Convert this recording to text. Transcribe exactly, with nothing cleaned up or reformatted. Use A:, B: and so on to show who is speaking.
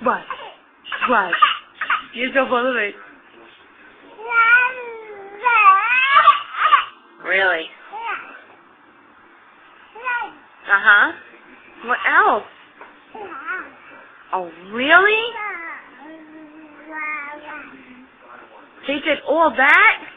A: What? What? You're so full of it. Really? Uh-huh. What else? Oh, really? He did all that?